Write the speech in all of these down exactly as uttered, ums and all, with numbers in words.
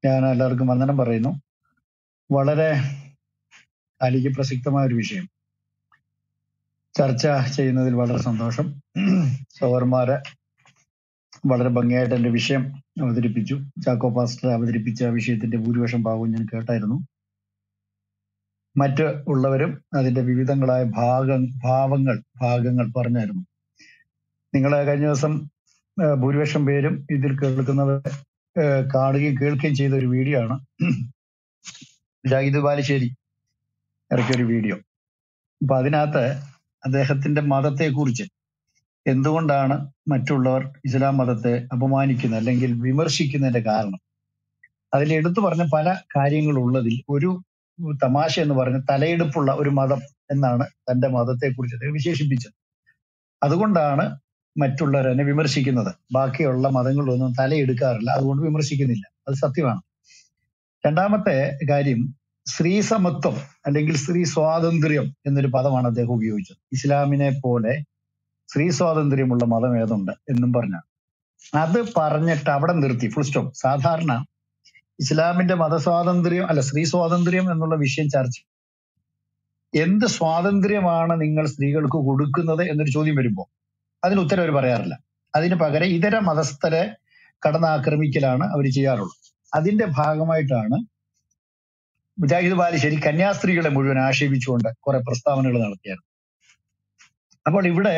ഞാൻ എല്ലാവർക്കും വന്ദനം പറയുന്നു. വളരെ കാലിക പ്രസക്തമായ ഒരു വിഷയം ചർച്ച ചെയ്യുന്നതിൽ വളരെ സന്തോഷം. സഹോദരന്മാരെ വളരെ ഭംഗിയായിട്ട് എന്റെ വിഷയം അവതരിപ്പിച്ചു. ചാക്കോ പാസ്റ്റർ അവതരിപ്പിച്ച വിഷയത്തിന്റെ ഭൂരിപക്ഷം ഭാഗവും ഞാൻ കേട്ടായിരുന്നു. മറ്റ് ഉള്ളവരും അതിന്റെ വിവിധങ്ങളായ ഭാഗ ഭാവങ്ങൾ ഭാഗങ്ങൾ പറഞ്ഞായിരുന്നു. നിങ്ങളെ കഴിഞ്ഞ ദിവസം ഏഹ് ഭൂരിപക്ഷം പേരും ഇതിൽ കേൾക്കുന്നവർ ഏഹ് കാണുകയും കേൾക്കുകയും ചെയ്ത ഒരു വീഡിയോ ആണ് ജാഹിദ് ബാലുശ്ശേരി ഇറക്കിയൊരു വീഡിയോ. അപ്പൊ അതിനകത്ത് അദ്ദേഹത്തിന്റെ മതത്തെ കുറിച്ച് എന്തുകൊണ്ടാണ് മറ്റുള്ളവർ ഇസ്ലാം മതത്തെ അപമാനിക്കുന്നത് അല്ലെങ്കിൽ വിമർശിക്കുന്നതിന്റെ കാരണം അതിൽ എടുത്തു പറഞ്ഞ പല കാര്യങ്ങളുള്ളതിൽ ഒരു തമാശ എന്ന് പറഞ്ഞ തലയെടുപ്പുള്ള ഒരു മതം എന്നാണ് തന്റെ മതത്തെ കുറിച്ച് അദ്ദേഹം വിശേഷിപ്പിച്ചത്. അതുകൊണ്ടാണ് മറ്റുള്ളവർ എന്നെ വിമർശിക്കുന്നത്. ബാക്കിയുള്ള മതങ്ങളൊന്നും തലയെടുക്കാറില്ല, അതുകൊണ്ട് വിമർശിക്കുന്നില്ല. അത് സത്യമാണ്. രണ്ടാമത്തെ കാര്യം സ്ത്രീ സമത്വം അല്ലെങ്കിൽ സ്ത്രീ സ്വാതന്ത്ര്യം എന്നൊരു പദമാണ് അദ്ദേഹം ഉപയോഗിച്ചത്. ഇസ്ലാമിനെ പോലെ സ്ത്രീ സ്വാതന്ത്ര്യമുള്ള മതം ഏതുണ്ട് എന്നും പറഞ്ഞാണ്. അത് പറഞ്ഞിട്ട് അവിടെ നിർത്തി, ഫുൾ സ്റ്റോപ്പ്. സാധാരണ ഇസ്ലാമിന്റെ മതസ്വാതന്ത്ര്യം അല്ല സ്ത്രീ സ്വാതന്ത്ര്യം എന്നുള്ള വിഷയം ചർച്ച എന്ത് സ്വാതന്ത്ര്യമാണ് നിങ്ങൾ സ്ത്രീകൾക്ക് കൊടുക്കുന്നത് എന്നൊരു ചോദ്യം വരുമ്പോൾ അതിന് ഉത്തരം അവർ പറയാറില്ല. അതിന് പകരം ഇതര മതസ്ഥരെ കടന്നാക്രമിക്കലാണ് അവർ ചെയ്യാറുള്ളത്. അതിന്റെ ഭാഗമായിട്ടാണ് മുജാഹിദ് ബാലുശ്ശേരി കന്യാസ്ത്രീകളെ മുഴുവൻ ആക്ഷേപിച്ചുകൊണ്ട് കുറെ പ്രസ്താവനകൾ നടത്തിയത്. അപ്പോൾ ഇവിടെ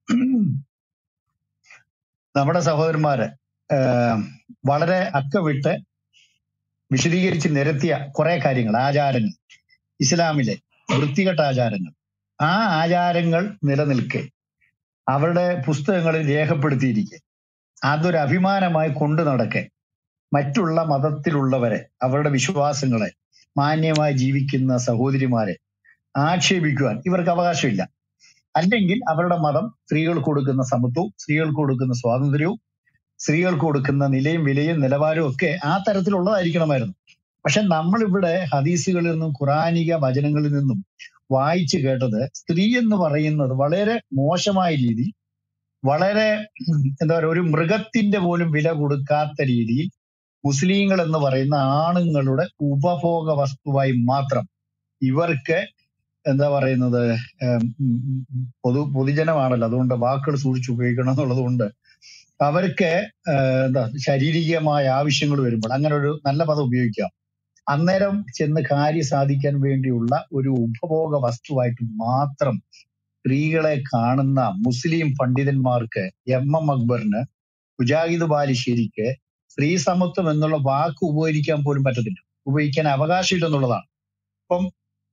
നമ്മുടെ സഹോദരന്മാര് ഏഹ് വളരെ അക്കവിട്ട് വിശദീകരിച്ച് നിരത്തിയ കുറെ കാര്യങ്ങൾ, ആചാരങ്ങൾ, ഇസ്ലാമിലെ വൃത്തികെട്ട ആചാരങ്ങൾ, ആ ആചാരങ്ങൾ നിലനിൽക്കെ അവരുടെ പുസ്തകങ്ങളിൽ രേഖപ്പെടുത്തിയിരിക്കെ അതൊരു അഭിമാനമായി കൊണ്ടു നടക്കെ മറ്റുള്ള മതത്തിലുള്ളവരെ അവരുടെ വിശ്വാസങ്ങളെ മാന്യമായി ജീവിക്കുന്ന സഹോദരിമാരെ ആക്ഷേപിക്കുവാൻ ഇവർക്ക് അവകാശമില്ല. അല്ലെങ്കിൽ അവരുടെ മതം സ്ത്രീകൾക്ക് കൊടുക്കുന്ന സമത്വവും സ്ത്രീകൾക്ക് കൊടുക്കുന്ന സ്വാതന്ത്ര്യവും സ്ത്രീകൾക്ക് കൊടുക്കുന്ന നിലയും വിലയും നിലവാരവും ഒക്കെ ആ തരത്തിലുള്ളതായിരിക്കണമായിരുന്നു. പക്ഷെ നമ്മളിവിടെ ഹദീസുകളിൽ നിന്നും ഖുറാനിക വചനങ്ങളിൽ നിന്നും വായിച്ചു കേട്ടത് സ്ത്രീ എന്ന് പറയുന്നത് വളരെ മോശമായ രീതി, വളരെ എന്താ പറയുക, ഒരു മൃഗത്തിന്റെ പോലും വില കൊടുക്കാത്ത രീതിയിൽ മുസ്ലിങ്ങൾ എന്ന് പറയുന്ന ആണുങ്ങളുടെ ഉപഭോഗ വസ്തുവായി മാത്രം ഇവർക്ക് എന്താ പറയുന്നത് പൊതു പൊതുജനമാണല്ലോ, അതുകൊണ്ട് വാക്കുകൾ സൂക്ഷിച്ച് ഉപയോഗിക്കണം എന്നുള്ളത് കൊണ്ട് അവർക്ക് എന്താ ശാരീരികമായ ആവശ്യങ്ങൾ വരുമ്പോൾ അങ്ങനെ ഒരു നല്ല പദം ഉപയോഗിക്കാം, അന്നേരം ചെന്ന് കാര്യം സാധിക്കാൻ വേണ്ടിയുള്ള ഒരു ഉപഭോഗ വസ്തുവായിട്ട് മാത്രം സ്ത്രീകളെ കാണുന്ന മുസ്ലിം പണ്ഡിതന്മാർക്ക്, എം എം അക്ബറിന്, മുജാഹിദ് ബാലുശ്ശേരിക്ക് സ്ത്രീ സമത്വം എന്നുള്ള വാക്ക് ഉപയോഗിക്കാൻ പോലും പറ്റത്തില്ല, ഉപയോഗിക്കാൻ അവകാശമില്ലെന്നുള്ളതാണ്. അപ്പം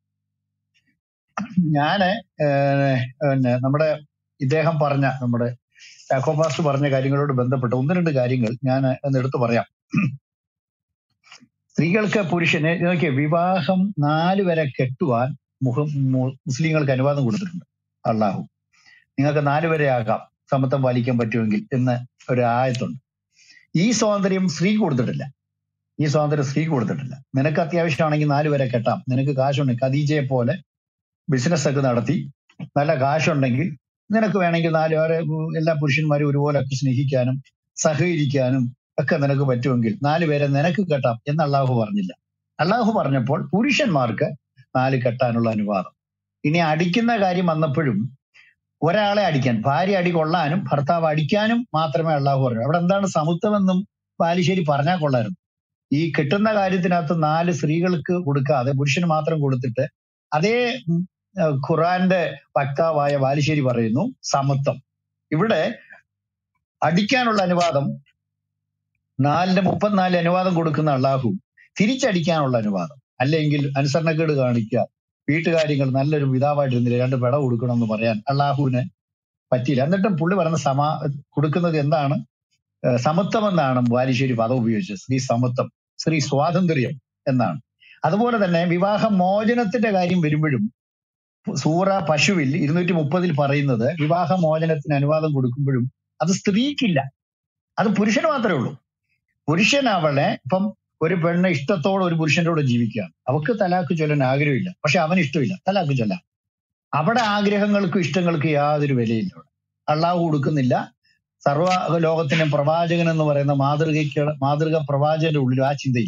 ഞാന് പിന്നെ നമ്മുടെ ഇദ്ദേഹം പറഞ്ഞ നമ്മുടെ ചാക്കോ പാസ്റ്റർ പറഞ്ഞ കാര്യങ്ങളോട് ബന്ധപ്പെട്ട് ഒന്ന് രണ്ട് കാര്യങ്ങൾ ഞാൻ ഒന്ന് എടുത്തു പറയാം. സ്ത്രീകൾക്ക് പുരുഷന് നോക്കിയ വിവാഹം നാല് വരെ കെട്ടുവാൻ മുഹം മുസ്ലിങ്ങൾക്ക് അനുവാദം കൊടുത്തിട്ടുണ്ട് അള്ളാഹു. നിങ്ങൾക്ക് നാല് വരെ ആകാം സമത്വം പാലിക്കാൻ പറ്റുമെങ്കിൽ എന്ന് ഒരു ആയത്തുണ്ട്. ഈ സ്വാതന്ത്ര്യം സ്ത്രീ കൊടുത്തിട്ടില്ല. ഈ സ്വാതന്ത്ര്യം സ്ത്രീ കൊടുത്തിട്ടില്ല. നിനക്ക് അത്യാവശ്യമാണെങ്കിൽ നാല് വരെ കെട്ടാം, നിനക്ക് കാശുണ്ടെങ്കിൽ ഖദീജയെ പോലെ ബിസിനസ് ഒക്കെ നടത്തി നല്ല കാശുണ്ടെങ്കിൽ നിനക്ക് വേണമെങ്കിൽ നാല് വരെ എല്ലാ പുരുഷന്മാരും ഒരുപോലെ ഒക്കെ സ്നേഹിക്കാനും സഹകരിക്കാനും ഒക്കെ നിനക്ക് പറ്റുമെങ്കിൽ നാല് പേരെ നിനക്ക് കെട്ടാം എന്ന് അള്ളാഹു പറഞ്ഞില്ല. അള്ളാഹു പറഞ്ഞപ്പോൾ പുരുഷന്മാർക്ക് നാല് കെട്ടാനുള്ള അനുവാദം. ഇനി അടിക്കുന്ന കാര്യം വന്നപ്പോഴും ഒരാളെ അടിക്കാൻ, ഭാര്യ അടി കൊള്ളാനും ഭർത്താവ് അടിക്കാനും മാത്രമേ അള്ളാഹു പറഞ്ഞു. അവിടെ എന്താണ് സമത്വമെന്നും ബാലുശ്ശേരി പറഞ്ഞാൽ കൊള്ളായിരുന്നു. ഈ കെട്ടുന്ന കാര്യത്തിനകത്ത് നാല് സ്ത്രീകൾക്ക് കൊടുക്കാതെ പുരുഷന് മാത്രം കൊടുത്തിട്ട് അതേ ഖുറാന്റെ വക്താവായ ബാലുശ്ശേരി പറയുന്നു സമത്വം. ഇവിടെ അടിക്കാനുള്ള അനുവാദം നാലിന്റെ മുപ്പത്തിനാല് അനുവാദം കൊടുക്കുന്ന അള്ളാഹു തിരിച്ചടിക്കാനുള്ള അനുവാദം അല്ലെങ്കിൽ അനുസരണക്കേട് കാണിക്കുക, വീട്ടുകാര്യങ്ങൾ നല്ലൊരു പിതാവായിട്ടിരുന്നില്ല രണ്ട് പെട കൊടുക്കണമെന്ന് പറയാൻ അള്ളാഹുവിന് പറ്റിയില്ല. എന്നിട്ടും പുള്ളി പറയുന്ന സമാ കൊടുക്കുന്നത് എന്താണ്? സമത്വം എന്നാണ് ബാലുശ്ശേരി പദം ഉപയോഗിച്ചത്. സ്ത്രീ സമത്വം, സ്ത്രീ സ്വാതന്ത്ര്യം എന്നാണ്. അതുപോലെ തന്നെ വിവാഹ മോചനത്തിന്റെ കാര്യം വരുമ്പോഴും സൂറ പശുവിൽ ഇരുന്നൂറ്റി മുപ്പതിൽ പറയുന്നത് വിവാഹ മോചനത്തിന് അനുവാദം കൊടുക്കുമ്പോഴും അത് സ്ത്രീക്കില്ല, അത് പുരുഷന് മാത്രമേ ഉള്ളൂ. പുരുഷൻ അവളെ ഇപ്പം ഒരു പെണ്ണ് ഇഷ്ടത്തോടെ ഒരു പുരുഷന്റെ കൂടെ ജീവിക്കുകയാണ്, അവൾക്ക് തലാക്ക് ചൊല്ലാൻ ആഗ്രഹമില്ല, പക്ഷെ അവന് ഇഷ്ടമില്ല, തലാക്ക് ചൊല്ലാം. അവിടെ ആഗ്രഹങ്ങൾക്കും ഇഷ്ടങ്ങൾക്കും യാതൊരു വിലയില്ല. അവിടെ അള്ളാഹു കൊടുക്കുന്നില്ല. സർവ്വ ലോകത്തിന്റെ പ്രവാചകൻ എന്ന് പറയുന്ന മാതൃകയ്ക്ക് മാതൃക പ്രവാചകന്റെ ഉള്ളിൽ ആ ചിന്തയില്ല.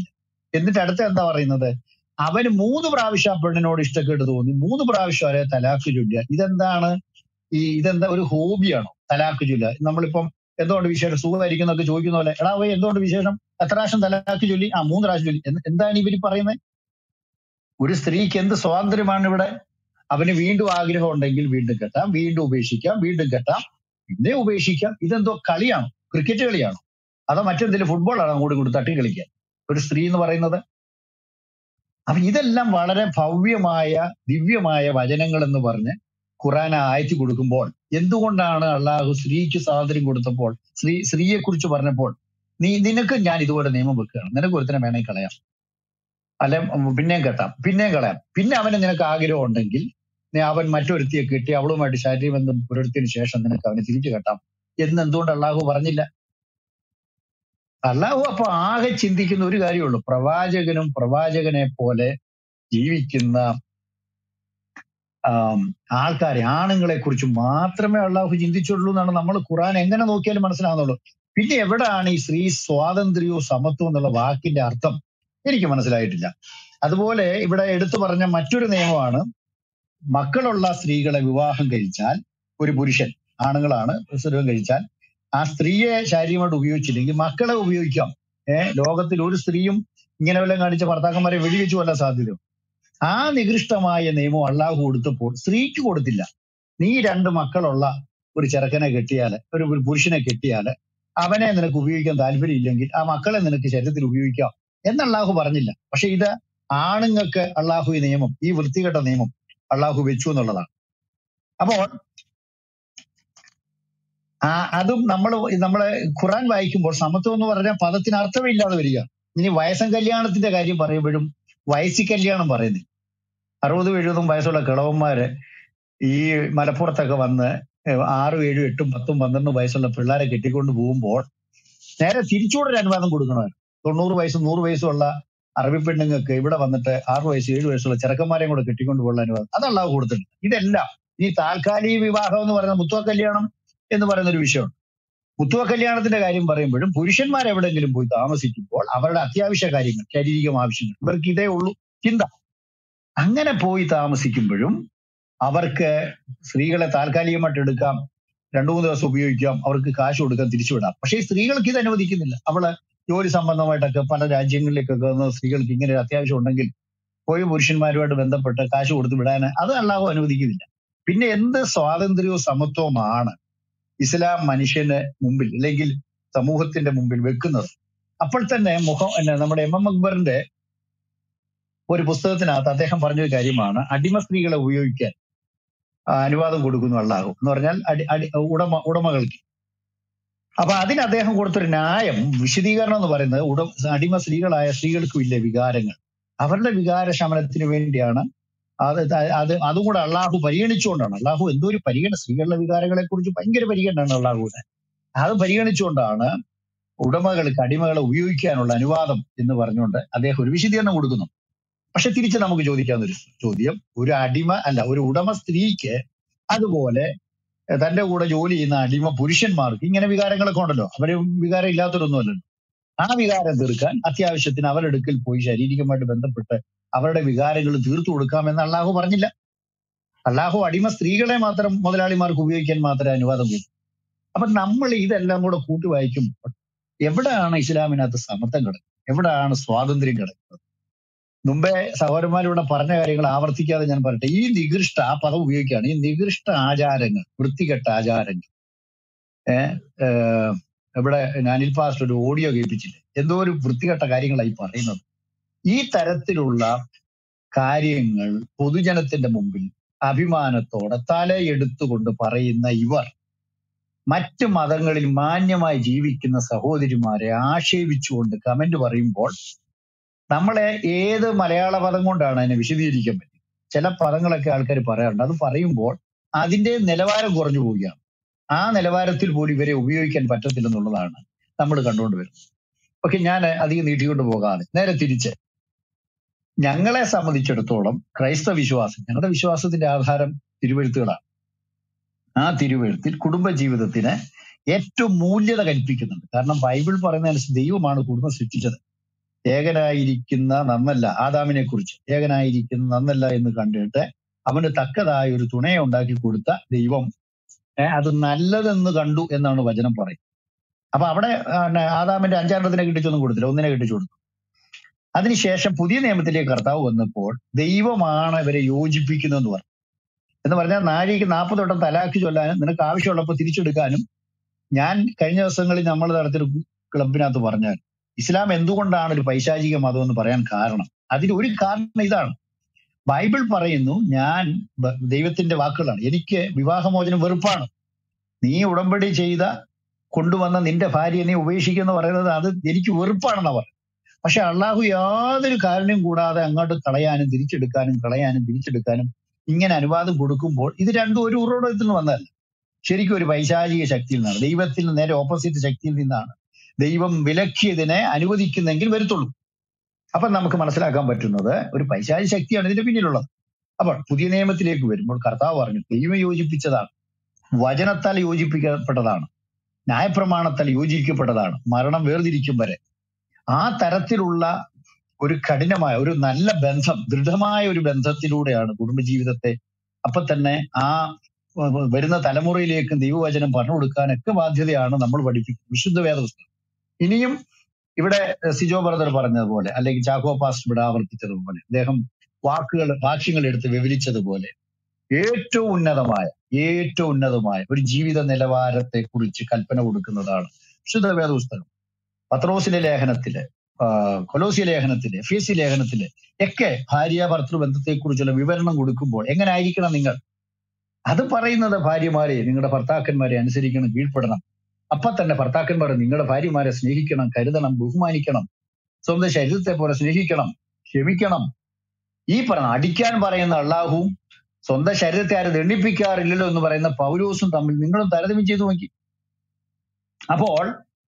എന്നിട്ട് അടുത്ത എന്താ പറയുന്നത്? അവന് മൂന്ന് പ്രാവശ്യം ആ പെണ്ണിനോട് ഇഷ്ടക്കേട് തോന്നി, മൂന്ന് പ്രാവശ്യം അവരെ തലാക്ക് ചൊല്ലുക. ഇതെന്താണ്? ഈ ഇതെന്താ ഒരു ഹോബിയാണോ തലാക്ക് ചൊല്ലുക? നമ്മളിപ്പം എന്തുകൊണ്ട് വിശേഷം, സുഖമായിരിക്കുന്നൊക്കെ ചോദിക്കുന്ന പോലെ, എടാ പോയി എന്തുകൊണ്ട് വിശേഷം, എത്ര പ്രാവശ്യം തലാക്ക് ചൊല്ലി? ആ മൂന്ന് പ്രാവശ്യം ചൊല്ലി. എന്ത് എന്താണ് ഇവര് പറയുന്നത്? ഒരു സ്ത്രീക്ക് എന്ത് സ്വാതന്ത്ര്യമാണ് ഇവിടെ? അവന് വീണ്ടും ആഗ്രഹം ഉണ്ടെങ്കിൽ വീണ്ടും കെട്ടാം, വീണ്ടും ഉപേക്ഷിക്കാം, വീണ്ടും കെട്ടാം, പിന്നെ ഉപേക്ഷിക്കാം. ഇതെന്തോ കളിയാണോ? ക്രിക്കറ്റ് കളിയാണോ? അതോ മറ്റെന്തെങ്കിലും ഫുട്ബോളാണോ അങ്ങോട്ട് കൂടി തട്ടി കളിക്കാൻ ഒരു സ്ത്രീ എന്ന് പറയുന്നത്? അപ്പൊ ഇതെല്ലാം വളരെ ഭവ്യമായ ദിവ്യമായ വചനങ്ങൾ എന്ന് പറഞ്ഞ് ഖുറാൻ ആയത്തി കൊടുക്കുമ്പോൾ എന്തുകൊണ്ടാണ് അള്ളാഹു സ്ത്രീക്ക് സ്വാതന്ത്ര്യം കൊടുത്തപ്പോൾ, സ്ത്രീ സ്ത്രീയെ കുറിച്ച് പറഞ്ഞപ്പോൾ, നീ നിനക്ക് ഞാൻ ഇതുപോലെ നിയമം വെക്കുകയാണ്, നിനക്ക് ഒരുത്തനെ വേണമെങ്കിൽ കളയാം, അല്ലെ പിന്നെയും കെട്ടാം, പിന്നെയും കളയാം, പിന്നെ അവന് നിനക്ക് ആഗ്രഹം ഉണ്ടെങ്കിൽ നീ അവൻ മറ്റൊരുത്തിയെ കെട്ടി അവളുമായിട്ട് ശാരീരിക ബന്ധം പുലർത്തിയതിനു ശേഷം നിനക്ക് അവനെ തിരിച്ചു കെട്ടാം എന്ന് എന്തുകൊണ്ട് അള്ളാഹു പറഞ്ഞില്ല? അള്ളാഹു അപ്പൊ ആകെ ചിന്തിക്കുന്ന ഒരു കാര്യമുള്ളൂ, പ്രവാചകനും പ്രവാചകനെ പോലെ ജീവിക്കുന്ന ആം, ആൾക്കാരെ, ആണുങ്ങളെ കുറിച്ച് മാത്രമേ അള്ളാഹു ചിന്തിച്ചുള്ളൂ എന്നാണ് നമ്മൾ ഖുറാൻ എങ്ങനെ നോക്കിയാലും മനസ്സിലാകുന്നുള്ളൂ. പിന്നെ എവിടെയാണ് ഈ സ്ത്രീ സ്വാതന്ത്ര്യവും സമത്വം എന്നുള്ള വാക്കിന്റെ അർത്ഥം? എനിക്ക് മനസ്സിലായിട്ടില്ല. അതുപോലെ ഇവിടെ എടുത്തു പറഞ്ഞ മറ്റൊരു നിയമമാണ്, മക്കളുള്ള സ്ത്രീകളെ വിവാഹം കഴിച്ചാൽ ഒരു പുരുഷൻ, ആണുങ്ങളാണ് വിവാഹം കഴിച്ചാൽ, ആ സ്ത്രീയെ ശാരീരികമായിട്ട് ഉപയോഗിച്ചില്ലെങ്കിൽ മക്കളെ ഉപയോഗിക്കാം. ഏഹ് ലോകത്തിൽ ഒരു സ്ത്രീയും ഇങ്ങനെ വല്ലതും കാണിച്ച ഭർത്താക്കന്മാരെ വെടിവെച്ചു കൊല്ലാൻ സാധ്യത. ആ നികൃഷ്ടമായ നിയമം അള്ളാഹു കൊടുത്തപ്പോൾ സ്ത്രീക്ക് കൊടുത്തില്ല. നീ രണ്ട് മക്കളുള്ള ഒരു ചെറുക്കനെ കെട്ടിയാല്, ഒരു ഒരു പുരുഷനെ കെട്ടിയാല്, അവനെ നിനക്ക് ഉപയോഗിക്കാൻ താല്പര്യം ഇല്ലെങ്കിൽ ആ മക്കളെ നിനക്ക് ശരീരത്തിൽ ഉപയോഗിക്കാം എന്ന് അള്ളാഹു പറഞ്ഞില്ല. പക്ഷെ ഇത് ആണുങ്ങൾക്ക് അള്ളാഹു ഈ നിയമം, ഈ വൃത്തികെട്ട നിയമം അള്ളാഹു വെച്ചു എന്നുള്ളതാണ്. അപ്പോൾ ആ അതും നമ്മൾ നമ്മളെ ഖുറാൻ വായിക്കുമ്പോൾ സമത്വം എന്ന് പറഞ്ഞ പദത്തിന് അർത്ഥമേ ഇല്ലാതെ വരിക. ഇനി വയസ്സൻ കല്യാണത്തിന്റെ കാര്യം പറയുമ്പോഴും വയസ്സി കല്യാണം പറയുന്നില്ല. അറുപതും എഴുപതും വയസ്സുള്ള കിളവന്മാര് ഈ മലപ്പുറത്തൊക്കെ വന്ന് ആറും ഏഴും എട്ടും പത്തും പന്ത്രണ്ടും വയസ്സുള്ള പിള്ളേരെ കെട്ടിക്കൊണ്ട് പോകുമ്പോൾ നേരെ തിരിച്ചുകൂടെ ഒരു അനുവാദം കൊടുക്കണമായിരുന്നു. തൊണ്ണൂറ് വയസ്സും നൂറ് വയസ്സും ഉള്ള അറബി പെണ്ണുങ്ങൾക്ക് ഇവിടെ വന്നിട്ട് ആറ് വയസ്സ് ഏഴ് വയസ്സുള്ള ചെറുക്കന്മാരെയും കൂടെ കെട്ടിക്കൊണ്ട് പോകുന്ന അനുവാദം അത് അള്ളാഹു കൊടുത്തിട്ടുണ്ട്. ഇതെല്ലാം ഈ താൽക്കാലിക വിവാഹം എന്ന് പറയുന്ന മുത്തുവ കല്യാണം എന്ന് പറയുന്ന ഒരു വിഷയമുണ്ട്. മുത്തുവ കല്യാണത്തിന്റെ കാര്യം പറയുമ്പോഴും പുരുഷന്മാർ എവിടെയെങ്കിലും പോയി താമസിക്കുമ്പോൾ അവരുടെ അത്യാവശ്യ കാര്യങ്ങൾ, ശാരീരികം ആവശ്യങ്ങൾ, ഇവർക്ക് ഇതേ ഉള്ളൂ ചിന്ത. അങ്ങനെ പോയി താമസിക്കുമ്പോഴും അവർക്ക് സ്ത്രീകളെ താൽക്കാലികമായിട്ട് എടുക്കാം, രണ്ടു മൂന്ന് ദിവസം ഉപയോഗിക്കാം, അവർക്ക് കാശ് കൊടുക്കാൻ തിരിച്ചുവിടാം. പക്ഷേ ഈ സ്ത്രീകൾക്ക് ഇത് അനുവദിക്കുന്നില്ല. അവള് ജോലി സംബന്ധമായിട്ടൊക്കെ പല രാജ്യങ്ങളിലേക്കൊക്കെ വന്ന സ്ത്രീകൾക്ക് ഇങ്ങനെ ഒരു അത്യാവശ്യം ഉണ്ടെങ്കിൽ പോയി പുരുഷന്മാരുമായിട്ട് ബന്ധപ്പെട്ട് കാശ് കൊടുത്ത് വിടാൻ അത് അള്ളാഹു അനുവദിക്കുന്നില്ല. പിന്നെ എന്ത് സ്വാതന്ത്ര്യവും സമത്വമാണ് ഇസ്ലാം മനുഷ്യന് മുമ്പിൽ അല്ലെങ്കിൽ സമൂഹത്തിന്റെ മുമ്പിൽ വെക്കുന്നത്? അപ്പോൾ തന്നെ മുഹം നമ്മുടെ എം എം അക്ബറിന്റെ ഒരു പുസ്തകത്തിനകത്ത് അദ്ദേഹം പറഞ്ഞൊരു കാര്യമാണ്, അടിമ സ്ത്രീകളെ ഉപയോഗിക്കാൻ അനുവാദം കൊടുക്കുന്നു അള്ളാഹു എന്ന് പറഞ്ഞാൽ അടി അടി ഉടമ ഉടമകൾക്ക്. അപ്പൊ അതിന് അദ്ദേഹം കൊടുത്തൊരു ന്യായം, വിശദീകരണം എന്ന് പറയുന്നത്, ഉട അടിമ സ്ത്രീകളായ സ്ത്രീകൾക്കും ഇല്ലേ വികാരങ്ങൾ, അവരുടെ വികാര ശമനത്തിന് വേണ്ടിയാണ്. അത് അത് അതും കൂടെ അള്ളാഹു പരിഗണിച്ചുകൊണ്ടാണ്. അള്ളാഹു എന്തോ ഒരു പരിഗണന, സ്ത്രീകളുടെ വികാരങ്ങളെ കുറിച്ച് ഭയങ്കര പരിഗണനയാണ് അള്ളാഹുവിനെ. അത് പരിഗണിച്ചുകൊണ്ടാണ് ഉടമകൾക്ക് അടിമകളെ ഉപയോഗിക്കാനുള്ള അനുവാദം എന്ന് പറഞ്ഞുകൊണ്ട് അദ്ദേഹം ഒരു വിശദീകരണം കൊടുക്കുന്നു. പക്ഷെ തിരിച്ച് നമുക്ക് ചോദിക്കാവുന്ന ഒരു ചോദ്യം, ഒരു അടിമ അല്ല ഒരു ഉടമ സ്ത്രീക്ക് അതുപോലെ തന്റെ കൂടെ ജോലി ചെയ്യുന്ന അടിമ പുരുഷന്മാർക്ക് ഇങ്ങനെ വികാരങ്ങളൊക്കെ ഉണ്ടല്ലോ, അവര് വികാരം ഇല്ലാത്തവരൊന്നുമല്ലല്ലോ. ആ വികാരം തീർക്കാൻ അത്യാവശ്യത്തിന് അവരെടുക്കൽ പോയി ശാരീരികമായിട്ട് ബന്ധപ്പെട്ട് അവരുടെ വികാരങ്ങൾ തീർത്തു കൊടുക്കാമെന്ന് അള്ളാഹു പറഞ്ഞില്ല. അള്ളാഹു അടിമ സ്ത്രീകളെ മാത്രം മുതലാളിമാർക്ക് ഉപയോഗിക്കാൻ മാത്രമേ അനുവാദം കൊടുക്കൂ. അപ്പൊ നമ്മൾ ഇതെല്ലാം കൂടെ കൂട്ടി വായിക്കുമ്പോൾ എവിടെയാണ് ഇസ്ലാമിനകത്ത് സമത്വം കിടക്കുന്നത്? എവിടെയാണ് സ്വാതന്ത്ര്യം കിടക്കുന്നത്? മുമ്പേ സഹോദരന്മാരിവിടെ പറഞ്ഞ കാര്യങ്ങൾ ആവർത്തിക്കാതെ ഞാൻ പറയട്ടെ. ഈ നികൃഷ്ട, ആ പദം ഉപയോഗിക്കുകയാണ്, ഈ നികൃഷ്ട ആചാരങ്ങൾ, വൃത്തികെട്ട ആചാരങ്ങൾ. ഏഹ് ഇവിടെ അനിൽ പാസ്റ്റർ ഒരു ഓഡിയോ കേൾപ്പിച്ചില്ലേ, എന്തോ ഒരു വൃത്തികെട്ട കാര്യങ്ങളായി പറയുന്നത്. ഈ തരത്തിലുള്ള കാര്യങ്ങൾ പൊതുജനത്തിന്റെ മുമ്പിൽ അഭിമാനത്തോടെ തലയെടുത്തുകൊണ്ട് പറയുന്ന ഇവർ മറ്റ് മതങ്ങളിൽ മാന്യമായി ജീവിക്കുന്ന സഹോദരിമാരെ ആക്ഷേപിച്ചുകൊണ്ട് കമന്റ് പറയുമ്പോൾ നമ്മളെ ഏത് മലയാള പദം കൊണ്ടാണ് അതിനെ വിശദീകരിക്കാൻ പറ്റും? ചില പദങ്ങളൊക്കെ ആൾക്കാർ പറയാറുണ്ട്. അത് പറയുമ്പോൾ അതിന്റെ നിലവാരം കുറഞ്ഞു പോവുകയാണ്. ആ നിലവാരത്തിൽ പോലും ഇവരെ ഉപയോഗിക്കാൻ പറ്റത്തില്ലെന്നുള്ളതാണ് നമ്മൾ കണ്ടുകൊണ്ട് വരുന്നത്. ഓക്കെ, ഞാൻ അധികം നീട്ടിക്കൊണ്ട് പോകാതെ നേരെ തിരിച്ച്, ഞങ്ങളെ സംബന്ധിച്ചിടത്തോളം ക്രൈസ്തവ വിശ്വാസം, ഞങ്ങളുടെ വിശ്വാസത്തിന്റെ ആധാരം തിരുവെഴുത്തുകളാണ്. ആ തിരുവെഴുത്തിൽ കുടുംബജീവിതത്തിന് ഏറ്റവും മൂല്യത കൽപ്പിക്കുന്നുണ്ട്. കാരണം ബൈബിൾ പറയുന്നതനുസരിച്ച് ദൈവമാണ് കുടുംബം സൃഷ്ടിച്ചത്. ഏകനായിരിക്കുന്ന നന്നല്ല, ആദാമിനെ കുറിച്ച് ഏകനായിരിക്കുന്ന നന്നല്ല എന്ന് കണ്ടിട്ട് അവന് തക്കതായ ഒരു തുണയെ ഉണ്ടാക്കി കൊടുത്ത ദൈവം ഏഹ് അത് നല്ലതെന്ന് കണ്ടു എന്നാണ് വചനം പറയുന്നത്. അപ്പൊ അവിടെ ആ, ആദാമിന്റെ അഞ്ചാറെണ്ണത്തിനെ കെട്ടിച്ചൊന്നും കൊടുത്തില്ല, ഒന്നിനെ കെട്ടിച്ചു കൊടുത്തു. അതിനുശേഷം പുതിയ നിയമത്തിലേക്ക് കർത്താവ് വന്നപ്പോൾ ദൈവമാണ് ഇവരെ യോജിപ്പിക്കുന്നതെന്ന് പറഞ്ഞു. എന്ന് പറഞ്ഞാൽ നാഴികയ്ക്ക് നാൽപ്പത് വട്ടം തലാക്ക് ചൊല്ലാനും നിനക്ക് ആവശ്യമുള്ളപ്പോൾ തിരിച്ചെടുക്കാനും. ഞാൻ കഴിഞ്ഞ ദിവസങ്ങളിൽ നമ്മൾ നടത്തിയൊരു ക്ലബിനകത്ത് പറഞ്ഞാൽ ഇസ്ലാം എന്തുകൊണ്ടാണ് ഒരു പൈശാചിക മതം എന്ന് പറയാൻ കാരണം, അതിന് ഒരു കാരണം ഇതാണ്. ബൈബിൾ പറയുന്നു, ഞാൻ ബ- ദൈവത്തിന്റെ വാക്കുകളാണ്, എനിക്ക് വിവാഹമോചനം വെറുപ്പാണ്. നീ ഉടമ്പടി ചെയ്ത കൊണ്ടുവന്ന നിന്റെ ഭാര്യയെ നീ ഉപേക്ഷിക്കുന്ന പറയുന്നത് അത് എനിക്ക് വെറുപ്പാണെന്നാ പറയുന്നത്. പക്ഷെ അള്ളാഹു യാതൊരു കാരണവും കൂടാതെ അങ്ങോട്ട് കളയാനും തിരിച്ചെടുക്കാനും കളയാനും തിരിച്ചെടുക്കാനും ഇങ്ങനെ അനുവാദം കൊടുക്കുമ്പോൾ ഇത് രണ്ടും ഒരു ഉറവിടത്തിൽ നിന്ന് വന്നതല്ല, ശരിക്കും ഒരു പൈശാചിക ശക്തിയിൽ നിന്നാണ്, ദൈവത്തിൽ നിന്ന് നേരെ ഓപ്പോസിറ്റ് ശക്തിയിൽ നിന്നാണ് ദൈവം വിലക്കിയതിനെ അനുവദിക്കുന്നെങ്കിൽ വരുത്തുള്ളൂ. അപ്പൊ നമുക്ക് മനസ്സിലാക്കാൻ പറ്റുന്നത് ഒരു പൈശാചി ശക്തിയാണ് ഇതിന്റെ പിന്നിലുള്ളത്. അപ്പോൾ പുതിയ നിയമത്തിലേക്ക് വരുമ്പോൾ കർത്താവ് പറഞ്ഞു ദൈവം യോജിപ്പിച്ചതാണ്, വചനത്താൽ യോജിപ്പിക്കപ്പെട്ടതാണ്, ന്യായപ്രമാണത്താൽ യോജിക്കപ്പെട്ടതാണ്, മരണം വേർതിരിക്കും വരെ. ആ തരത്തിലുള്ള ഒരു കഠിനമായ ഒരു നല്ല ബന്ധം, ദൃഢമായ ഒരു ബന്ധത്തിലൂടെയാണ് കുടുംബജീവിതത്തെ അപ്പൊ തന്നെ ആ വ- വരുന്ന തലമുറയിലേക്ക് ദൈവവചനം പറഞ്ഞു കൊടുക്കാനൊക്കെ ബാധ്യതയാണ് നമ്മൾ പഠിപ്പിക്കുന്നത് വിശുദ്ധ വേദപുസ്തകം. ഇനിയും ഇവിടെ സിജോ ബ്രദർ പറഞ്ഞതുപോലെ അല്ലെങ്കിൽ ചാക്കോ പാസ്റ്റർ ഇവിടെ ആവർത്തിച്ചതുപോലെ അദ്ദേഹം വാക്കുകൾ വാക്യങ്ങൾ എടുത്ത് വിവരിച്ചതുപോലെ ഏറ്റവും ഉന്നതമായ ഏറ്റവും ഉന്നതമായ ഒരു ജീവിത നിലവാരത്തെ കുറിച്ച് കൽപ്പന കൊടുക്കുന്നതാണ് വിശുദ്ധ വേദപുസ്തകം. പത്രോസിലെ ലേഖനത്തില്, ആ, കൊലോസിയ ലേഖനത്തില്, എഫേസ്യ ലേഖനത്തില് ഒക്കെ ഭാര്യ ഭർത്തൃ ബന്ധത്തെക്കുറിച്ചുള്ള വിവരണം കൊടുക്കുമ്പോൾ എങ്ങനെ ആയിരിക്കണം നിങ്ങൾ, അത് പറയുന്നത് ഭാര്യമാരെ നിങ്ങളുടെ ഭർത്താക്കന്മാരെ അനുസരിക്കണം, കീഴ്പ്പെടണം. അപ്പൊ തന്നെ ഭർത്താക്കന്മാരെ നിങ്ങളുടെ ഭാര്യമാരെ സ്നേഹിക്കണം, കരുതണം, ബഹുമാനിക്കണം, സ്വന്തം ശരീരത്തെ പോലെ സ്നേഹിക്കണം, ക്ഷമിക്കണം. ഈ പറഞ്ഞ അടിക്കാൻ പറയുന്ന അള്ളാഹുവും സ്വന്തം ശരീരത്തെ ആരും ദണ്ഡിപ്പിക്കാറില്ലല്ലോ എന്ന് പറയുന്ന പൗലോസും തമ്മിൽ നിങ്ങളും താരതമ്യം ചെയ്തു നോക്കി. അപ്പോൾ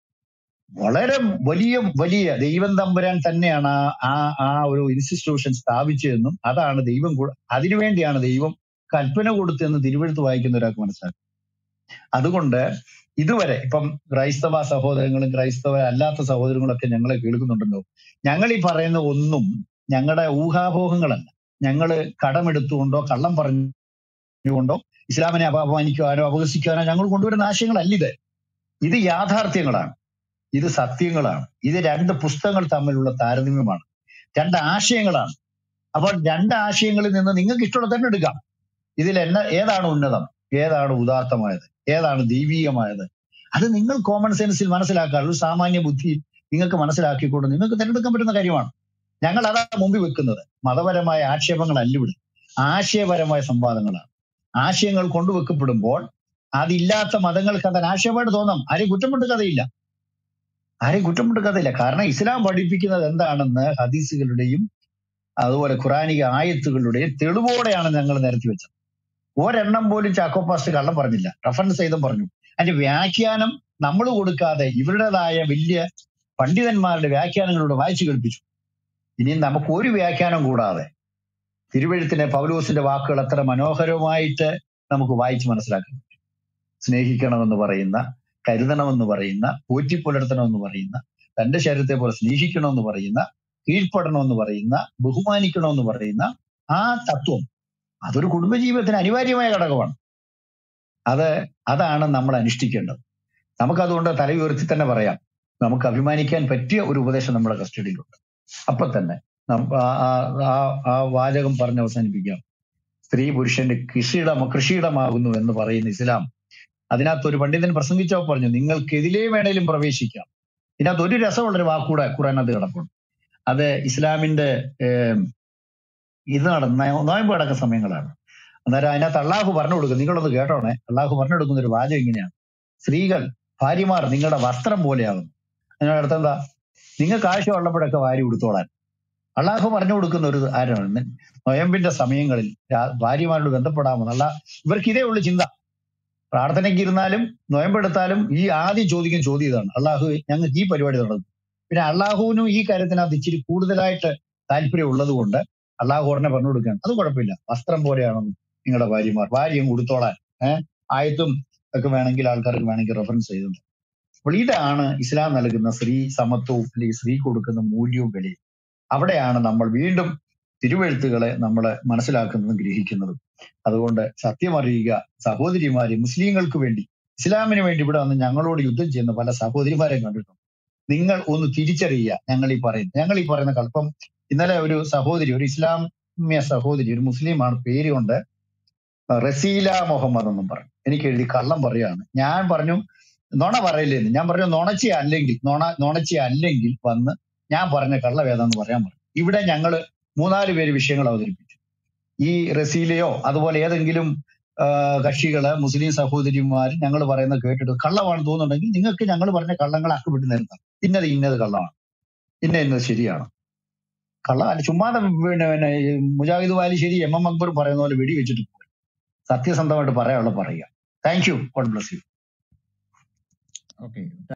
വളരെ വലിയ വലിയ ദൈവം തമ്പുരാൻ തന്നെയാണ് ആ ആ ആ ഒരു ഇൻസ്റ്റിറ്റ്യൂഷൻ സ്ഥാപിച്ചതെന്നും അതാണ് ദൈവം കൂ- അതിനുവേണ്ടിയാണ് ദൈവം കൽപ്പന കൊടുത്തതെന്ന് തിരുവെഴുത്ത് വായിക്കുന്ന ഒരാൾക്ക് മനസ്സിലാക്കും. അതുകൊണ്ട് ഇതുവരെ ഇപ്പം ക്രൈസ്തവ സഹോദരങ്ങളും ക്രൈസ്തവ അല്ലാത്ത സഹോദരങ്ങളും ഒക്കെ ഞങ്ങളെ കേൾക്കുന്നുണ്ടല്ലോ, ഞങ്ങൾ ഈ പറയുന്ന ഒന്നും ഞങ്ങളുടെ ഊഹാപോഹങ്ങളല്ല. ഞങ്ങള് കടമെടുത്തുകൊണ്ടോ കള്ളം പറഞ്ഞുകൊണ്ടോ ഇസ്ലാമിനെ അപ- അപമാനിക്കുവാനോ അപഹസിക്കുവാനോ ഞങ്ങൾ കൊണ്ടുവരുന്ന ആശയങ്ങളല്ല ഇത്. ഇത് യാഥാർത്ഥ്യങ്ങളാണ്, ഇത് സത്യങ്ങളാണ്, ഇത് രണ്ട് പുസ്തകങ്ങൾ തമ്മിലുള്ള താരതമ്യമാണ്, രണ്ട് ആശയങ്ങളാണ്. അപ്പോൾ രണ്ട് ആശയങ്ങളിൽ നിന്ന് നിങ്ങൾക്ക് ഇഷ്ടമുള്ള തന്നെ എടുക്കാം. ഇതിൽ എന്ന ഏതാണ് ഉന്നതം, ഏതാണ് ഉദാത്തമായത്, ഏതാണ് ദൈവീകമായത്, അത് നിങ്ങൾ കോമൺ സെൻസിൽ മനസ്സിലാക്കാൻ ഒരു സാമാന്യ ബുദ്ധി നിങ്ങൾക്ക് മനസ്സിലാക്കിക്കൊണ്ട് നിങ്ങൾക്ക് തിരഞ്ഞെടുക്കാൻ പറ്റുന്ന കാര്യമാണ്. ഞങ്ങൾ അതാണ് മുമ്പിൽ വെക്കുന്നത്. മതപരമായ ആക്ഷേപങ്ങളല്ല ഇവിടെ, ആശയപരമായ സംവാദങ്ങളാണ്. ആശയങ്ങൾ കൊണ്ടുവെക്കപ്പെടുമ്പോൾ അതില്ലാത്ത മതങ്ങൾക്ക് അത് ആശയമായിട്ട് തോന്നാം. ആരെയും കുറ്റപ്പെട്ട് കഥയില്ല, ആരെയും കുറ്റപ്പെട്ട് കഥയില്ല. കാരണം ഇസ്ലാം പഠിപ്പിക്കുന്നത് എന്താണെന്ന് ഹദീസുകളുടെയും അതുപോലെ ഖുറാനിക ആയത്തുകളുടെയും തെളിവോടെയാണ് ഞങ്ങൾ നിരത്തി വെച്ചത്. ഒരെണ്ണം പോലും ചാക്കോ പാസ്റ്റ് കള്ളം പറഞ്ഞില്ല, റഫറൻസ് ചെയ്തും പറഞ്ഞു. അതിന്റെ വ്യാഖ്യാനം നമ്മൾ കൊടുക്കാതെ ഇവരുടേതായ വലിയ പണ്ഡിതന്മാരുടെ വ്യാഖ്യാനങ്ങളിലൂടെ വായിച്ചു കേൾപ്പിച്ചു. ഇനി നമുക്ക് ഒരു വ്യാഖ്യാനം കൂടാതെ തിരുവെഴുത്തിനെ പൗലോസിന്റെ വാക്കുകൾ അത്ര മനോഹരമായിട്ട് നമുക്ക് വായിച്ച് മനസ്സിലാക്കാൻ പറ്റും. സ്നേഹിക്കണമെന്ന് പറയുന്ന, കരുതണമെന്ന് പറയുന്ന, പോറ്റിപ്പുലർത്തണമെന്ന് പറയുന്ന, തന്റെ ശരീരത്തെ പോലെ സ്നേഹിക്കണമെന്ന് പറയുന്ന, കീഴ്പ്പെടണമെന്ന് പറയുന്ന, ബഹുമാനിക്കണമെന്ന് പറയുന്ന ആ തത്വം അതൊരു കുടുംബജീവിതത്തിന് അനിവാര്യമായ ഘടകമാണ്. അത് അതാണ് നമ്മൾ അനുഷ്ഠിക്കേണ്ടത്. നമുക്കതുകൊണ്ട് തല ഉയർത്തി തന്നെ പറയാം, നമുക്ക് അഭിമാനിക്കാൻ പറ്റിയ ഒരു ഉപദേശം നമ്മുടെ കസ്റ്റഡിയിലുണ്ട്. അപ്പൊ തന്നെ നം- ആ- ആ- ആ- ആ വാചകം പറഞ്ഞ് അവസാനിപ്പിക്കാം. സ്ത്രീ പുരുഷന്റെ കൃഷിയിടം കൃഷിയിടമാകുന്നു എന്ന് പറയുന്ന ഇസ്ലാം, അതിനകത്ത് ഒരു പണ്ഡിതൻ പ്രസംഗിച്ചോ പറഞ്ഞു നിങ്ങൾക്ക് എതിലേ വേണേലും പ്രവേശിക്കാം. ഇതിനകത്ത് ഒരു രസമുള്ളൊരു വാക്കൂടെ ഖുറാനകത്ത് കിടപ്പുണ്ട്. അത് ഇസ്ലാമിന്റെ ഏർ, ഇത് നടന്ന നോയമ്പ് കിടക്കുന്ന സമയങ്ങളാണ്. അന്നേരം അതിനകത്ത് അള്ളാഹു പറഞ്ഞു കൊടുക്കും, നിങ്ങളൊന്ന് കേട്ടോണേ, അള്ളാഹു പറഞ്ഞു കൊടുക്കുന്ന ഒരു വാചകം ഇങ്ങനെയാണ്: സ്ത്രീകൾ ഭാര്യമാർ നിങ്ങളുടെ വസ്ത്രം പോലെയാകുന്നു. അതിനോട് അടുത്ത് എന്താ, നിങ്ങൾക്ക് ആവശ്യമുള്ളപ്പോഴൊക്കെ വാരി ഉടുത്തോളാൻ അള്ളാഹു പറഞ്ഞു കൊടുക്കുന്ന ഒരു ആരാണ്. നൊയമ്പിന്റെ സമയങ്ങളിൽ രാ- ഭാര്യമാരോട് ബന്ധപ്പെടാമെന്ന് അല്ല, ഇവർക്ക് ഇതേ ഉള്ളു ചിന്ത. പ്രാർത്ഥനയ്ക്ക് ഇരുന്നാലും നൊയമ്പെടുത്താലും ഈ ആദ്യം ചോദിക്കുന്ന ചോദ്യം ഇതാണ്: അള്ളാഹു ഞങ്ങൾക്ക് ഈ പരിപാടി നടന്നു. പിന്നെ അള്ളാഹുവിനും ഈ കാര്യത്തിനകത്ത് ഇച്ചിരി കൂടുതലായിട്ട് താല്പര്യം ഉള്ളത് കൊണ്ട് അള്ളാഹു ഉടനെ പറഞ്ഞു കൊടുക്കുകയാണ്, അത് കുഴപ്പമില്ല, വസ്ത്രം പോലെയാണെന്ന് നിങ്ങളുടെ ഭാര്യമാർ, ഭാര്യയും ഉടുത്തോളാൻ. ഏഹ് ആയത്തും ഒക്കെ വേണമെങ്കിൽ ആൾക്കാർക്ക് വേണമെങ്കിൽ റെഫറൻസ് ചെയ്തിട്ടുണ്ട്. അപ്പോൾ ഇതാണ് ഇസ്ലാം നൽകുന്ന സ്ത്രീ സമത്വവും അല്ലെങ്കിൽ സ്ത്രീ കൊടുക്കുന്ന മൂല്യവും വിലയും. അവിടെയാണ് നമ്മൾ വീണ്ടും തിരുവെഴുത്തുകളെ നമ്മൾ മനസ്സിലാക്കുന്നതും ഗ്രഹിക്കുന്നതും. അതുകൊണ്ട് സത്യം അറിയുക സഹോദരിമാരെ, മുസ്ലിങ്ങൾക്ക് വേണ്ടി ഇസ്ലാമിന് വേണ്ടി ഇവിടെ വന്ന് ഞങ്ങളോട് യുദ്ധം ചെയ്യുന്ന പല സഹോദരിമാരെ കണ്ടിട്ടുണ്ട്. നിങ്ങൾ ഒന്ന് തിരിച്ചറിയുക. ഞങ്ങൾ ഈ പറയുന്നത് ഞങ്ങൾ ഈ പറയുന്ന കൽപ്പം ഇന്നലെ ഒരു സഹോദരി, ഒരു ഇസ്ലാമിയ സഹോദരി, ഒരു മുസ്ലിമാണ്, പേര് കൊണ്ട് റസീല മുഹമ്മദ് എന്നും പറഞ്ഞു. എനിക്ക് എഴുതി കള്ളം പറയാണ്. ഞാൻ പറഞ്ഞു നുണ പറയില്ലെന്ന്. ഞാൻ പറഞ്ഞു നുണച്ചി അല്ലെങ്കിൽ നുണ നുണച്ചി അല്ലെങ്കിൽ വന്ന് ഞാൻ പറഞ്ഞ കള്ളം ഏതാന്ന് പറയാൻ പറഞ്ഞു. ഇവിടെ ഞങ്ങൾ മൂന്നാല് പേര് വിഷയങ്ങൾ അവതരിപ്പിച്ചു. ഈ റസീലയോ അതുപോലെ ഏതെങ്കിലും കക്ഷികള് മുസ്ലിം സഹോദരിമാർ ഞങ്ങൾ പറയുന്നത് കേട്ടിട്ട് കള്ളമാണെന്ന് തോന്നുന്നുണ്ടെങ്കിൽ നിങ്ങൾക്ക് ഞങ്ങൾ പറഞ്ഞ കള്ളങ്ങൾ അക്കപ്പെട്ട് നിരത്താം. ഇന്നത് ഇന്നത് കള്ളമാണ്, ഇന്ന ഇന്നത് ശരിയാണ്. കള്ള അല്ല ചുമ്മാതെ പിന്നെ പിന്നെ മുജാഹിദ് വാലിശ്ശേരി എം എം അക്ബർ പറയുന്ന പോലെ വെടി വെച്ചിട്ട് പോകും. സത്യസന്ധമായിട്ട് പറയാനുള്ള പറയുക. Thank you. God bless you. Okay.